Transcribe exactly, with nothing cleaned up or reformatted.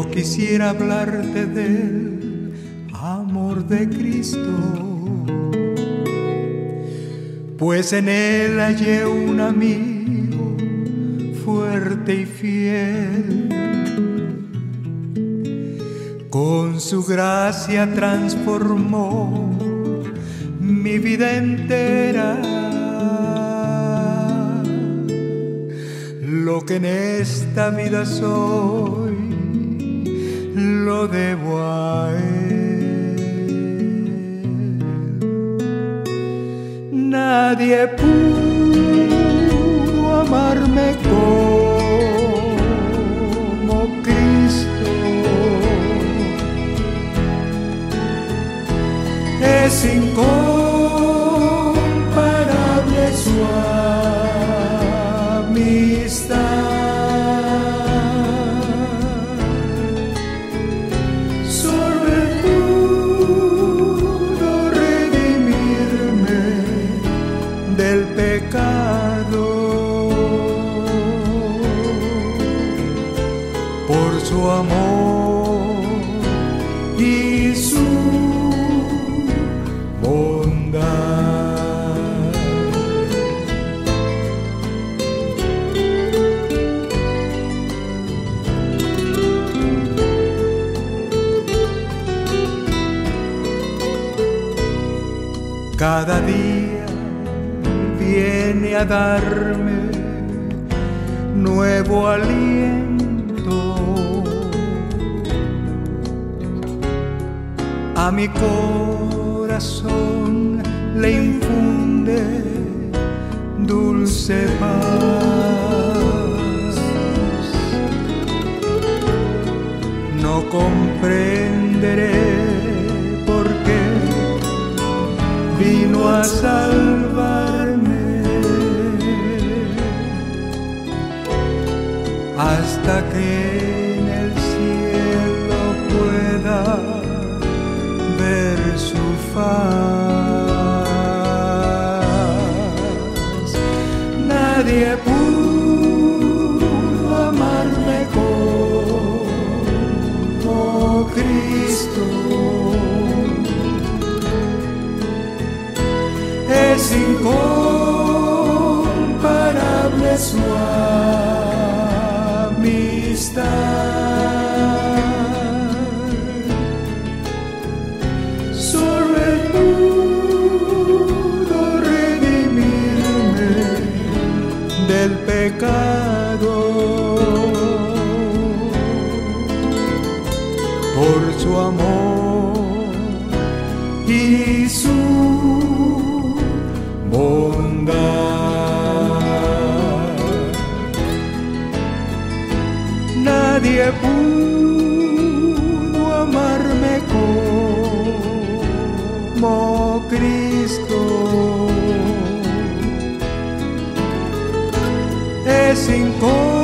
Yo quisiera hablarte del amor de Cristo, pues en Él hallé un amigo fuerte y fiel. Con su gracia transformó mi vida entera. Lo que en esta vida soy, lo debo a Él. Nadie pudo amarme como Cristo. Es incomparable su amistad. Solo Él pudo redimirme del pecado. Por su amor y su bondad. Cada día viene a darme nuevo aliento. A mi corazón le infunde dulce paz. No comprenderé por qué vino a salvarme, hasta que en el cielo pueda ver su faz. Nadie pudo amarme como Cristo. Es incomparable su amistad. Solo Él pudo redimirme del pecado. Por su amor y su bondad. Nadie pudo amarme como Cristo. Es incomparable